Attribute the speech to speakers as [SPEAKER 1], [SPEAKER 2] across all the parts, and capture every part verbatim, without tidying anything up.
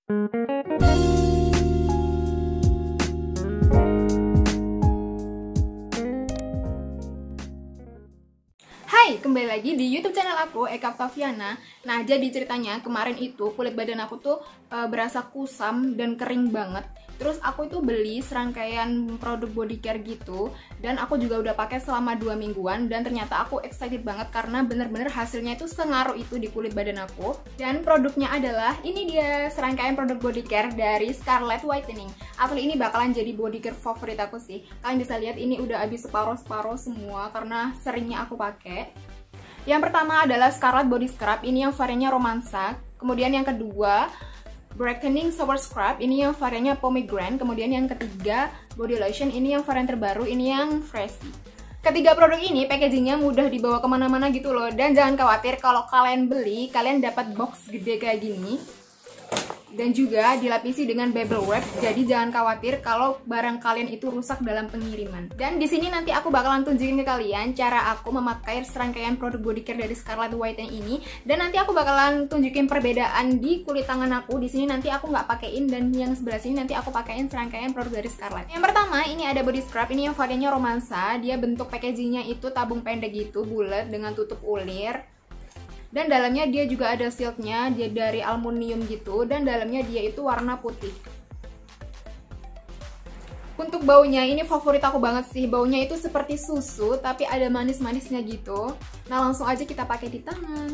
[SPEAKER 1] Hai, kembali lagi di YouTube channel aku, Eka Octaviana. Nah, jadi ceritanya kemarin itu kulit badan aku tuh e, berasa kusam dan kering banget. Terus aku itu beli serangkaian produk body care gitu, dan aku juga udah pakai selama dua mingguan, dan ternyata aku excited banget karena bener-bener hasilnya itu sengaruh itu di kulit badan aku. Dan produknya adalah ini dia, serangkaian produk body care dari Scarlett Whitening. Asli ini bakalan jadi body care favorit aku sih. Kalian bisa lihat ini udah habis separuh-separuh semua karena seringnya aku pakai. Yang pertama adalah Scarlett Body Scrub, ini yang variannya romansa. Kemudian yang kedua, Brightening Shower Scrub, ini yang variannya pomegranate. Kemudian yang ketiga, Body Lotion, ini yang varian terbaru, ini yang freshy. Ketiga produk ini packagingnya mudah dibawa kemana-mana gitu loh. Dan jangan khawatir kalau kalian beli, kalian dapat box gede kayak gini. Dan juga dilapisi dengan bubble wrap, jadi jangan khawatir kalau barang kalian itu rusak dalam pengiriman. Dan di sini nanti aku bakalan tunjukin ke kalian cara aku memakai serangkaian produk body care dari Scarlett Whitening ini. Dan nanti aku bakalan tunjukin perbedaan di kulit tangan aku. Di sini nanti aku nggak pakein, dan yang sebelah sini nanti aku pakein serangkaian produk dari Scarlett. Yang pertama ini ada body scrub, ini yang variannya romansa. Dia bentuk packagingnya itu tabung pendek gitu, bulat dengan tutup ulir. Dan dalamnya dia juga ada silknya, dia dari aluminium gitu, dan dalamnya dia itu warna putih. Untuk baunya ini favorit aku banget sih, baunya itu seperti susu tapi ada manis-manisnya gitu. Nah, langsung aja kita pakai di tangan.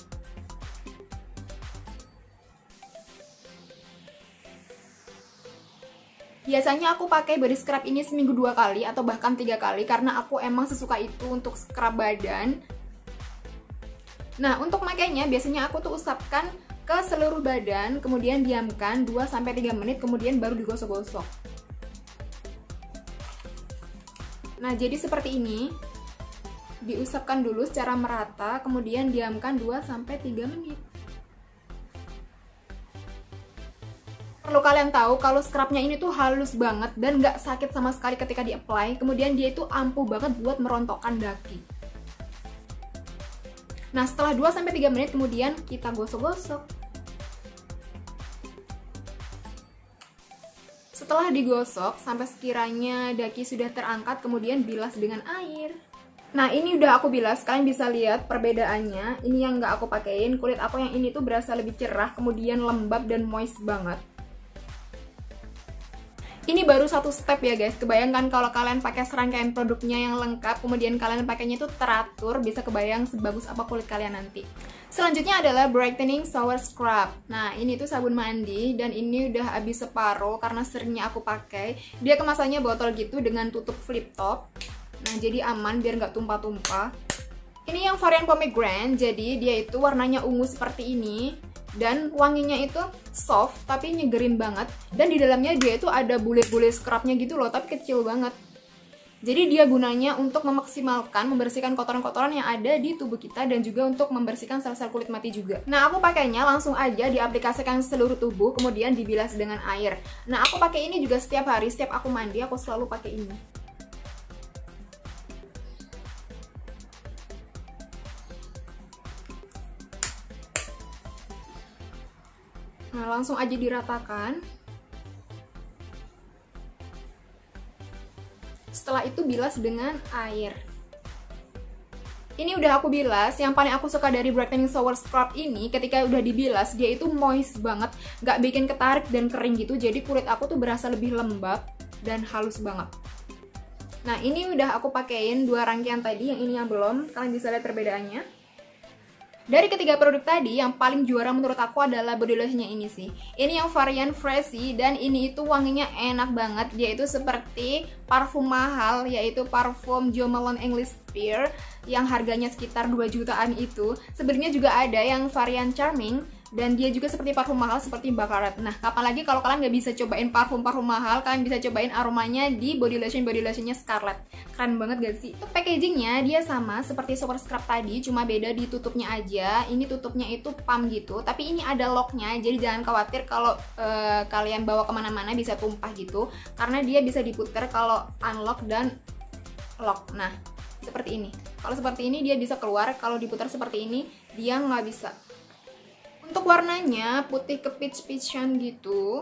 [SPEAKER 1] Biasanya aku pakai body scrub ini seminggu dua kali atau bahkan tiga kali karena aku emang sesuka itu untuk scrub badan. Nah, untuk makainya biasanya aku tuh usapkan ke seluruh badan, kemudian diamkan dua sampai tiga menit, kemudian baru digosok-gosok. Nah, jadi seperti ini. Diusapkan dulu secara merata, kemudian diamkan dua sampai tiga menit. Perlu kalian tahu kalau scrubnya ini tuh halus banget dan nggak sakit sama sekali ketika di-apply, kemudian dia itu ampuh banget buat merontokkan daki. Nah, setelah dua sampai tiga menit kemudian kita gosok-gosok. Setelah digosok sampai sekiranya daki sudah terangkat, kemudian bilas dengan air. Nah, ini udah aku bilas, kalian bisa lihat perbedaannya. Ini yang nggak aku pakein, kulit aku yang ini tuh berasa lebih cerah, kemudian lembab dan moist banget. Ini baru satu step ya guys, kebayangkan kalau kalian pakai serangkaian produknya yang lengkap, kemudian kalian pakainya itu teratur, bisa kebayang sebagus apa kulit kalian nanti. Selanjutnya adalah Brightening Shower Scrub. Nah, ini tuh sabun mandi, dan ini udah habis separuh karena seringnya aku pakai. Dia kemasannya botol gitu dengan tutup flip top. Nah, jadi aman biar nggak tumpah-tumpah. Ini yang varian pomegranate, jadi dia itu warnanya ungu seperti ini. Dan wanginya itu soft tapi nyegerin banget, dan di dalamnya dia itu ada bulir-bulir scrubnya gitu loh, tapi kecil banget. Jadi dia gunanya untuk memaksimalkan membersihkan kotoran-kotoran yang ada di tubuh kita, dan juga untuk membersihkan sel-sel kulit mati juga. Nah, aku pakainya langsung aja diaplikasikan seluruh tubuh, kemudian dibilas dengan air. Nah, aku pakai ini juga setiap hari, setiap aku mandi aku selalu pakai ini. Nah, langsung aja diratakan. Setelah itu bilas dengan air. Ini udah aku bilas. Yang paling aku suka dari Brightening Shower Scrub ini, ketika udah dibilas, dia itu moist banget, gak bikin ketarik dan kering gitu. Jadi kulit aku tuh berasa lebih lembab dan halus banget. Nah, ini udah aku pakein dua rangkaian tadi, yang ini yang belum. Kalian bisa lihat perbedaannya. Dari ketiga produk tadi, yang paling juara menurut aku adalah body lotionnya ini sih. Ini yang varian freshy, dan ini itu wanginya enak banget. Dia itu seperti parfum mahal, yaitu parfum Jo Malone English Pear yang harganya sekitar dua jutaan itu. Sebenarnya juga ada yang varian Charming, dan dia juga seperti parfum mahal seperti Baccarat. Nah, kapan lagi kalau kalian nggak bisa cobain parfum-parfum mahal, kalian bisa cobain aromanya di body lotion body lotionnya Scarlett. Keren banget gak sih? Untuk packagingnya dia sama seperti shower scrub tadi, cuma beda di tutupnya aja. Ini tutupnya itu pump gitu, tapi ini ada locknya, jadi jangan khawatir kalau uh, kalian bawa kemana-mana bisa tumpah gitu, karena dia bisa diputar kalau unlock dan lock. Nah, seperti ini. Kalau seperti ini dia bisa keluar, kalau diputar seperti ini dia nggak bisa. Untuk warnanya putih ke peach-peachan gitu.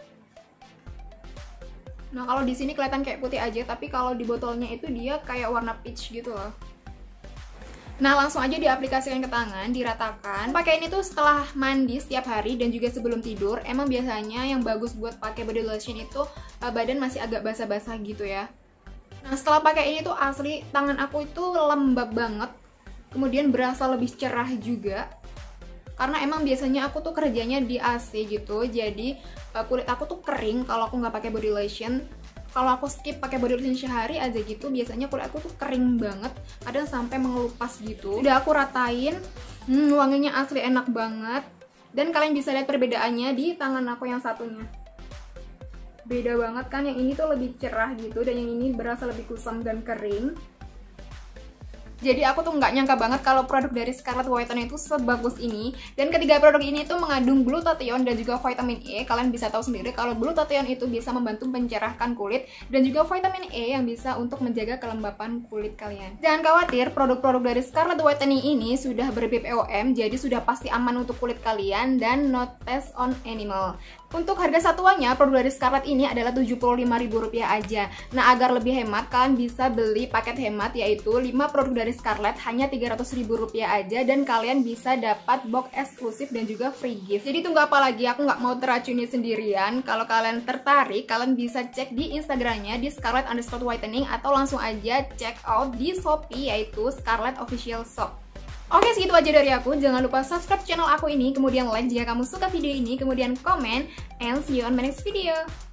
[SPEAKER 1] Nah, kalau di sini kelihatan kayak putih aja, tapi kalau di botolnya itu dia kayak warna peach gitu loh. Nah, langsung aja diaplikasikan ke tangan, diratakan. Pakai ini tuh setelah mandi setiap hari dan juga sebelum tidur. Emang biasanya yang bagus buat pakai body lotion itu uh, badan masih agak basah-basah gitu ya. Nah, setelah pakai ini tuh asli tangan aku itu lembab banget. Kemudian berasa lebih cerah juga. Karena emang biasanya aku tuh kerjanya di A C gitu. Jadi uh, kulit aku tuh kering kalau aku nggak pakai body lotion. Kalau aku skip pakai body lotion sehari aja gitu, biasanya kulit aku tuh kering banget, kadang sampai mengelupas gitu. Udah aku ratain, hmm, wanginya asli enak banget. Dan kalian bisa lihat perbedaannya di tangan aku yang satunya. Beda banget kan, yang ini tuh lebih cerah gitu, dan yang ini berasa lebih kusam dan kering. Jadi aku tuh nggak nyangka banget kalau produk dari Scarlett Whitening itu sebagus ini. Dan ketiga produk ini tuh mengandung glutathione dan juga vitamin E. Kalian bisa tahu sendiri kalau glutathione itu bisa membantu mencerahkan kulit, dan juga vitamin E yang bisa untuk menjaga kelembapan kulit kalian. Jangan khawatir, produk-produk dari Scarlett Whitening ini sudah ber B P O M, jadi sudah pasti aman untuk kulit kalian dan not test on animal. Untuk harga satuannya, produk dari Scarlett ini adalah tujuh puluh lima ribu rupiah aja. Nah, agar lebih hemat, kalian bisa beli paket hemat, yaitu lima produk dari Scarlett hanya tiga ratus ribu rupiah aja, dan kalian bisa dapat box eksklusif dan juga free gift. Jadi tunggu apa lagi, aku nggak mau teracuni sendirian. Kalau kalian tertarik, kalian bisa cek di Instagramnya di Scarlett underscore whitening, atau langsung aja check out di Shopee, yaitu Scarlett Official Shop. Oke, segitu aja dari aku. Jangan lupa subscribe channel aku ini, kemudian like jika kamu suka video ini, kemudian komen, and see you on my next video.